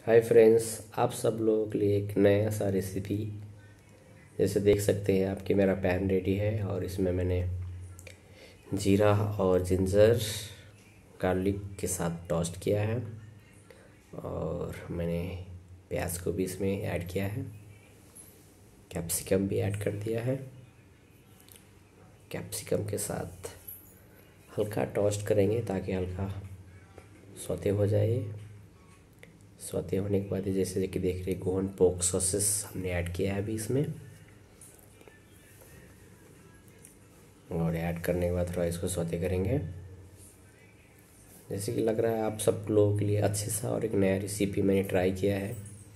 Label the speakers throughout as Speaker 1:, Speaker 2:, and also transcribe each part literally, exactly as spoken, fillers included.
Speaker 1: Hi friends, आप सब लोगों के लिए एक नया सा रेसिपी। जैसे देख सकते हैं आपकी मेरा पैन रेडी है और इसमें मैंने जीरा और जिंजर गार्लिक के साथ टोस्ट किया है और मैंने प्याज को भी इसमें ऐड किया है, कैप्सिकम भी ऐड कर दिया है। कैप्सिकम के साथ हल्का टोस्ट करेंगे ताकि हल्का सौते हो जाए। सौते होने के बाद जैसे कि देख रहे गोहन पोक सॉसेस हमने ऐड किया है अभी इसमें, और ऐड करने के बाद थोड़ा इसको सौते करेंगे। जैसे कि लग रहा है आप सब लोगों के लिए अच्छे सा और एक नया रेसिपी मैंने ट्राई किया है,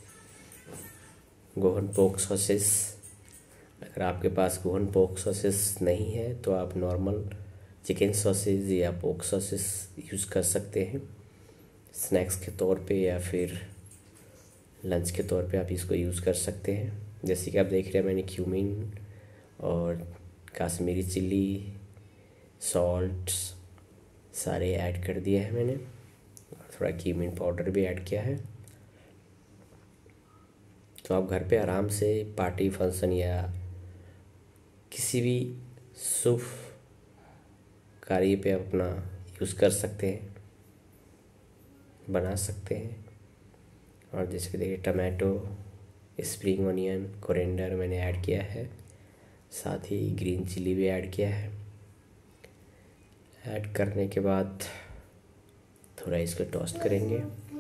Speaker 1: गोहन पोक सॉसेस। अगर आपके पास गोहन पोक सॉसेस नहीं है तो आप नॉर्मल चिकन सॉसेस या पोक सॉसेस यूज़ कर सकते हैं स्नैक्स के तौर पे, या फिर लंच के तौर पे आप इसको यूज़ कर सकते हैं। जैसे कि आप देख रहे हैं मैंने क्यूमिन और कश्मीरी चिल्ली, सॉल्ट सारे ऐड कर दिए हैं मैंने, और थोड़ा क्यूमिन पाउडर भी ऐड किया है। तो आप घर पे आराम से पार्टी फंक्शन या किसी भी शुभ कार्य पे अपना यूज़ कर सकते हैं, बना सकते हैं। और जैसे कि देखिए टमाटो, स्प्रिंग ऑनियन, कोरिएंडर मैंने ऐड किया है, साथ ही ग्रीन चिली भी ऐड किया है। ऐड करने के बाद थोड़ा इसको टोस्ट करेंगे।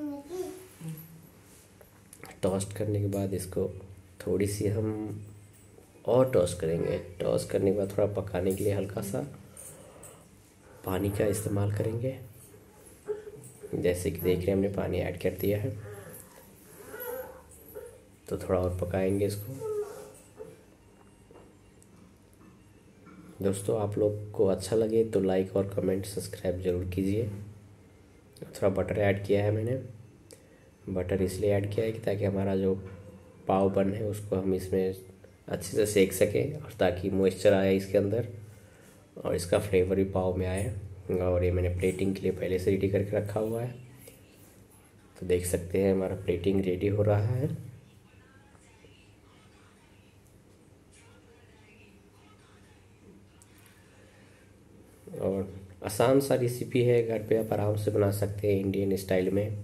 Speaker 1: टोस्ट करने के बाद इसको थोड़ी सी हम और टोस्ट करेंगे। टोस्ट करने के बाद थोड़ा पकाने के लिए हल्का सा पानी का इस्तेमाल करेंगे। जैसे कि देख रहे हैं हमने पानी ऐड कर दिया है, तो थोड़ा और पकाएंगे इसको। दोस्तों, आप लोग को अच्छा लगे तो लाइक और कमेंट सब्सक्राइब ज़रूर कीजिए। थोड़ा बटर ऐड किया है मैंने। बटर इसलिए ऐड किया है कि ताकि हमारा जो पाव बन है उसको हम इसमें अच्छे से सेक सकें, और ताकि मॉइस्चर आए इसके अंदर और इसका फ्लेवर भी पाव में आए। और ये मैंने प्लेटिंग के लिए पहले से रेडी करके रखा हुआ है, तो देख सकते हैं हमारा प्लेटिंग रेडी हो रहा है। और आसान सा रेसिपी है, घर पे आप आराम से बना सकते हैं इंडियन स्टाइल में,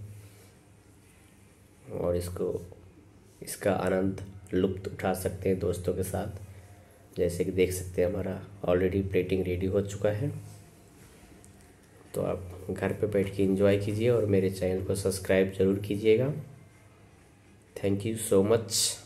Speaker 1: और इसको इसका आनंद लुत्फ़ उठा सकते हैं दोस्तों के साथ। जैसे कि देख सकते हैं हमारा ऑलरेडी प्लेटिंग रेडी हो चुका है। तो आप घर पे बैठ के एंजॉय कीजिए और मेरे चैनल को सब्सक्राइब ज़रूर कीजिएगा। Thank you so much.